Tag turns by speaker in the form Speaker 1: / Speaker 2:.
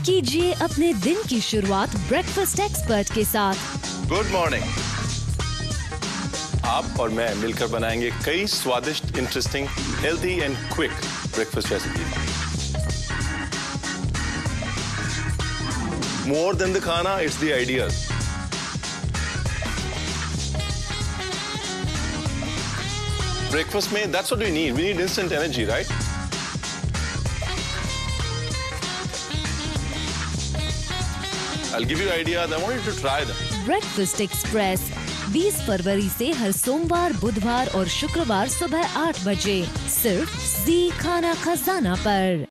Speaker 1: कीजिए अपने दिन की शुरुआत ब्रेकफास्ट एक्सपर्ट के साथ।
Speaker 2: Good morning. आप और मैं मिलकर बनाएंगे कई स्वादिष्ट, interesting, healthy and quick breakfast recipe. More than the खाना, इट्स द आइडियाज। ब्रेकफास्ट में that's what we need. We need instant energy, right? I'll give you ideas. I want you to try them.
Speaker 1: Breakfast express 20 फरवरी से हर सोमवार, बुधवार और शुक्रवार सुबह 8 बजे सिर्फ जी खाना खजाना पर।